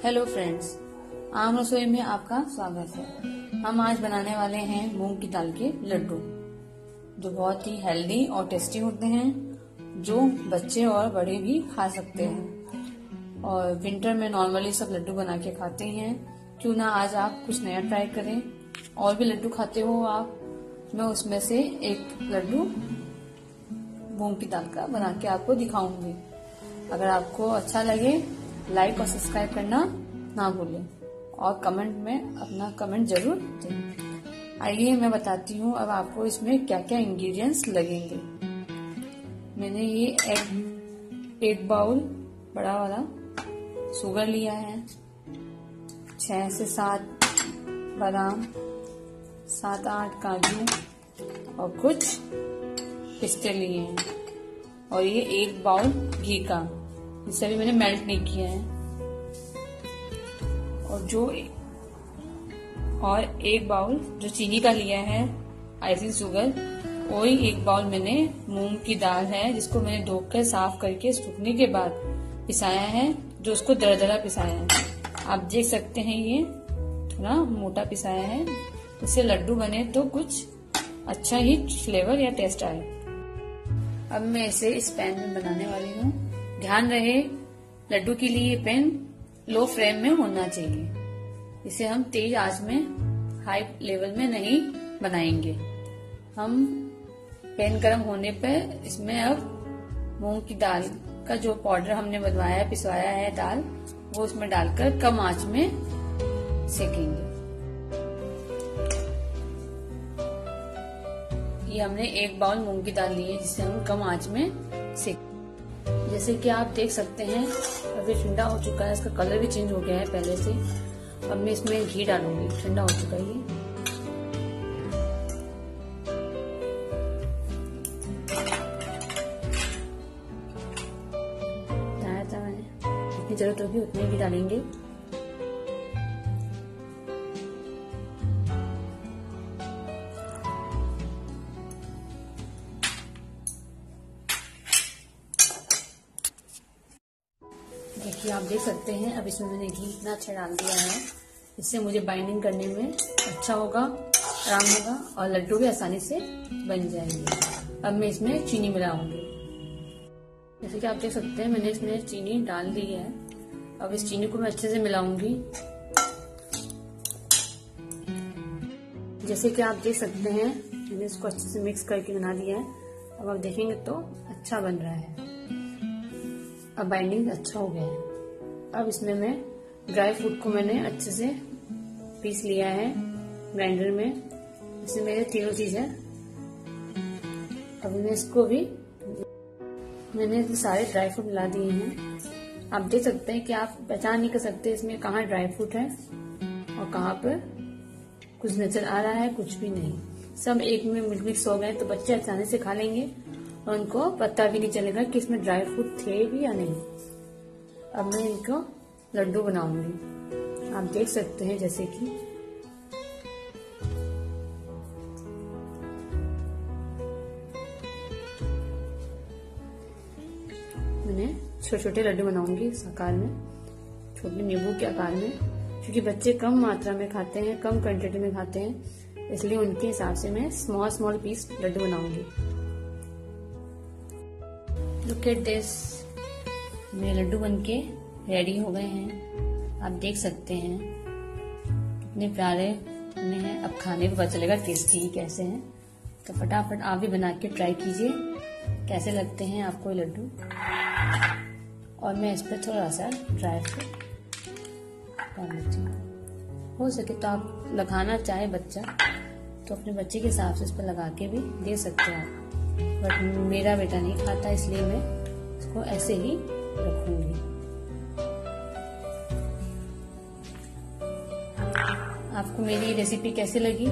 Hello friends, आम रसोई में आपका स्वागत है। हम आज बनाने वाले हैं मूंग की दाल के लड्डू, जो बहुत ही हेल्दी और टेस्टी होते हैं, जो बच्चे और बड़े भी खा सकते हैं। और विंटर में नॉर्मली सब लड्डू बना के खाते हैं, क्यों ना आज आप कुछ नया ट्राई करें। और भी लड्डू खाते हो आप, मैं उसमें से एक लड्डू मूंग की दाल का बना के आपको दिखाऊंगी। अगर आपको अच्छा लगे, लाइक और सब्सक्राइब करना ना भूलें और कमेंट में अपना कमेंट जरूर दें। आइए मैं बताती हूँ अब आपको इसमें क्या क्या इंग्रेडिएंट्स लगेंगे। मैंने ये एक बाउल बड़ा वाला शुगर लिया है, 6 से 7 बादाम, 7-8 काजू और कुछ पिस्ते लिए हैं, और ये 1 बाउल घी का, जिसे अभी मैंने मेल्ट नहीं किया है। और 1 बाउल जो चीनी का लिया है, आइसिंग शुगर। वही 1 बाउल मैंने मूंग की दाल है, जिसको मैंने धोकर साफ करके सूखने के बाद पिसाया है, जो उसको दरदरा पिसाया है। आप देख सकते हैं ये थोड़ा मोटा पिसाया है, इससे लड्डू बने तो कुछ अच्छा ही फ्लेवर या टेस्ट आए। अब मैं इसे इस पैन में बनाने वाली हूँ। ध्यान रहे लड्डू के लिए पैन लो फ्लेम में होना चाहिए। इसे हम तेज आंच में, हाई लेवल में नहीं बनाएंगे। हम पैन गर्म होने पर इसमें अब मूंग की दाल का जो पाउडर हमने बनवाया पिसवाया है दाल, वो उसमें डालकर कम आंच में सेकेंगे। ये हमने 1 बाउल मूंग की दाल ली है, जिसे हम कम आंच में सेक। जैसे कि आप देख सकते हैं अभी ठंडा हो चुका है, इसका कलर भी चेंज हो गया है पहले से। अब मैं इसमें घी डालूंगी, ठंडा हो चुका है ये। डाला था मैंने, जितनी जरूरत होगी उतने घी डालेंगे। देखिए आप देख सकते हैं अब इसमें मैंने घी इतना अच्छा डाल दिया है, इससे मुझे बाइंडिंग करने में अच्छा होगा, आराम होगा और लड्डू भी आसानी से बन जाएंगे। अब मैं इसमें चीनी मिलाऊंगी। जैसे कि आप देख सकते हैं मैंने इसमें चीनी डाल दी है। अब इस चीनी को मैं अच्छे से मिलाऊंगी। जैसे कि आप देख सकते हैं मैंने इसको अच्छे से मिक्स करके बना दिया है। अब आप देखेंगे तो अच्छा बन रहा है, अब बाइंडिंग अच्छा हो गया है। अब इसमें मैं ड्राई फ्रूट को मैंने अच्छे से पीस लिया है ग्राइंडर में। इसमें मेरे तीनों चीज है। अब मैं इसको भी मैंने सारे ड्राई फ्रूट मिला दिए हैं। आप देख सकते हैं कि आप पहचान नहीं कर सकते इसमें कहाँ ड्राई फ्रूट है और कहाँ पर कुछ नजर आ रहा है, कुछ भी नहीं। सब एक में मिक्स हो गए तो बच्चे आसानी से खा लेंगे और उनको पता भी नहीं चलेगा कि इसमें ड्राई फ्रूट थे भी या नहीं। अब मैं इनको लड्डू बनाऊंगी। आप देख सकते हैं जैसे कि मैंने छोटे छोटे लड्डू बनाऊंगी इस आकार में, छोटे नींबू के आकार में, क्योंकि बच्चे कम मात्रा में खाते हैं, कम क्वांटिटी में खाते हैं, इसलिए उनके हिसाब से मैं स्मॉल पीस लड्डू बनाऊंगी। लुक एट दिस, मेरे लड्डू बनके रेडी हो गए हैं। आप देख सकते हैं कितने प्यारे बने हैं। अब खाने को पता चलेगा टेस्टी कैसे हैं। तो फटाफट आप भी बना के ट्राई कीजिए कैसे लगते हैं आपको ये लड्डू। और मैं इस पर थोड़ा सा ड्राई फ्रूट डाल लेती हूँ। हो सके तो आप लगाना चाहे बच्चा तो अपने बच्चे के हिसाब से इस पर लगा के भी दे सकते हैं आप, बट मेरा बेटा नहीं खाता इसलिए मैं इसको ऐसे ही रखूंगी। आपको मेरी ये रेसिपी कैसी लगी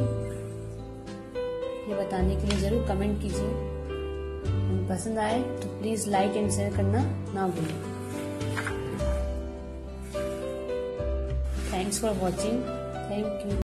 ये बताने के लिए जरूर कमेंट कीजिए। पसंद आए तो प्लीज लाइक एंड शेयर करना ना भूलें। Thanks for watching. Thank you.